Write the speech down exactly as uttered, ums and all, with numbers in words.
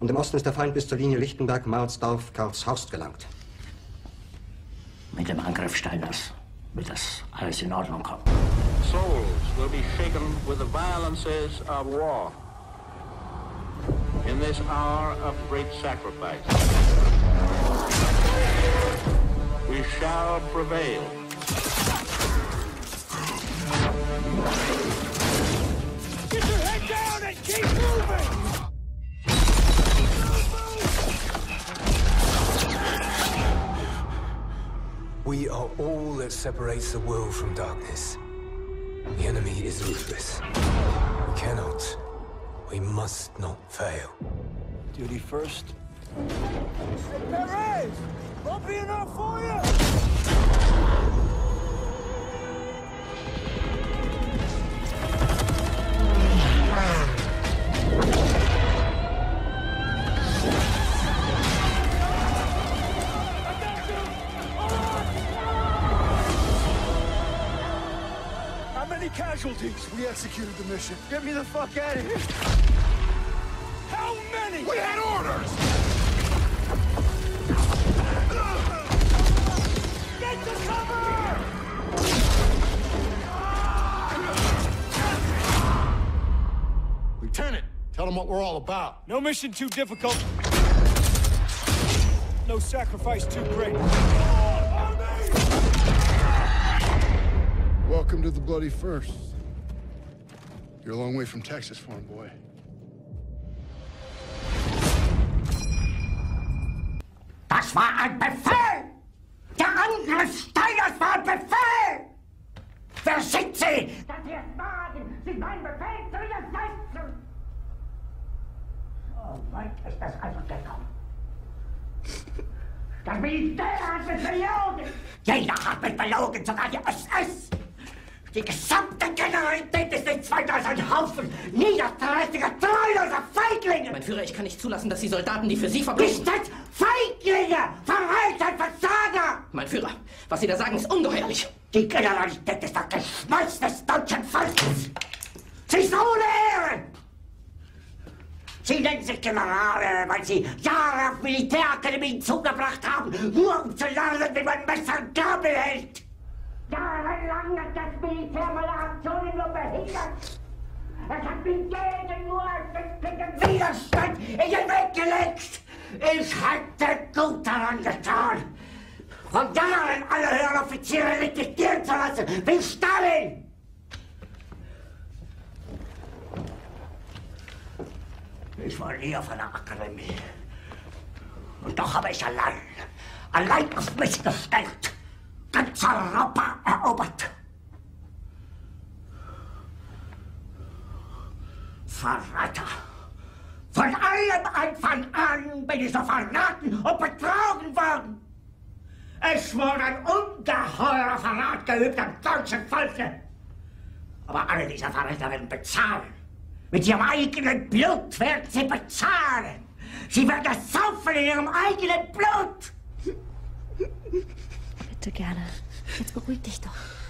Und im Osten ist der Feind bis zur Linie Lichtenberg, Marsdorf, Karlshorst gelangt. Mit dem Angriff Steiners wird das alles in Ordnung kommen. Souls will be shaken with the violences of war. In this hour of great sacrifice, we shall prevail. Get your head down and keep moving! We are all that separates the world from darkness. The enemy is ruthless. We cannot, we must not fail. Duty first. Perez! Won't be enough for you! How many casualties? We executed the mission. Get me the fuck out of here. How many? We had orders! Get to cover! Lieutenant, tell them what we're all about. No mission too difficult. No sacrifice too great. Welcome to the Bloody First. You're a long way from Texas, farm boy. Das war ein Befehl! Der Angriff Steiners war ein Befehl! Wer sind Sie, dass Sie es wagen, sich meinen Befehl zu widersetzen? So weit ist das also gekommen. Das Militär hat mich belogen! Jeder hat mich belogen, sogar die S S! Die gesamte Generalität ist nichts weiter als ein Haufen niederträchtiger, treuloser Feiglinge! Mein Führer, ich kann nicht zulassen, dass Sie Soldaten, die für Sie verbringen... Nicht als Feiglinge! Verreiter, Versager! Mein Führer, was Sie da sagen, ist ungeheuerlich. Die Generalität ist das Geschmolz des deutschen Volkes! Sie ist ohne Ehre! Sie nennen sich Generale, weil Sie Jahre auf Militärakademien zugebracht haben, nur um zu lernen, wie man Messer und Gabel hält! Jahrelang hat das Militär meine Aktionen nur behindert. Es hat mir jeden nur den Widerstand in den Weg gelegt. Ich hätte gut daran getan, von Jahren alle höheren Offiziere liquidieren zu lassen, wie Stalin. Ich war nie auf einer Akademie. Und doch habe ich allein, allein auf mich gestellt, ganz Europa erobert. Verräter! Von allem Anfang an bin ich so verraten und betrogen worden. Es wurde ein ungeheurer Verrat geübt am deutschen Volke. Aber alle diese Verräter werden bezahlen. Mit ihrem eigenen Blut werden sie bezahlen. Sie werden es saufen in ihrem eigenen Blut. Bitte gerne. Jetzt beruhig dich doch.